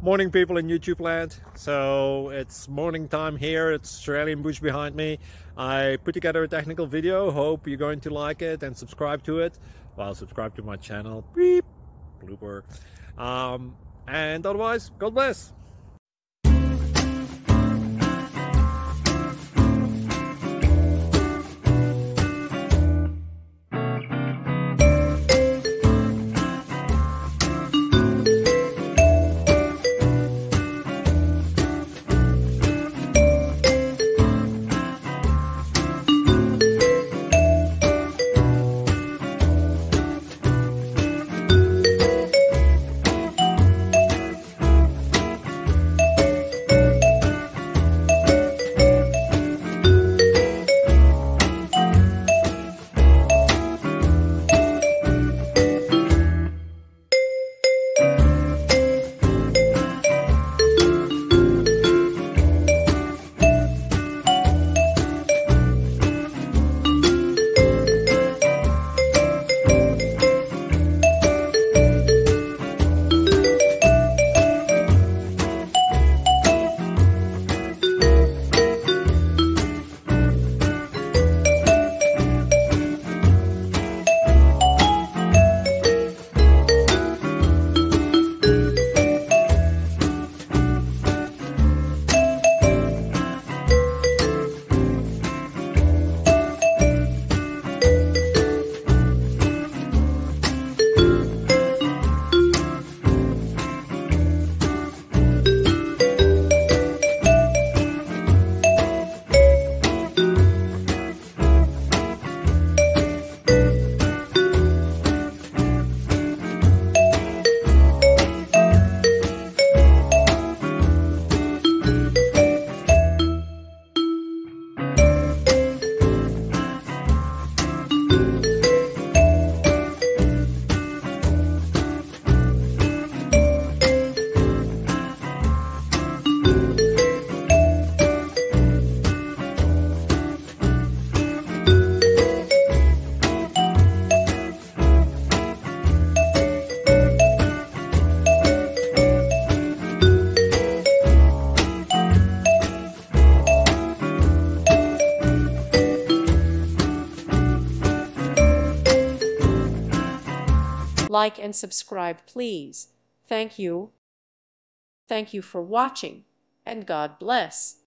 Morning, people in YouTube land. So it's morning time here. It's Australian bush behind me. I put together a technical video. Hope you're going to like it and subscribe to it. Well, subscribe to my channel. Beep. Blooper. And otherwise, God bless. Like and subscribe, please. Thank you. Thank you for watching, and God bless.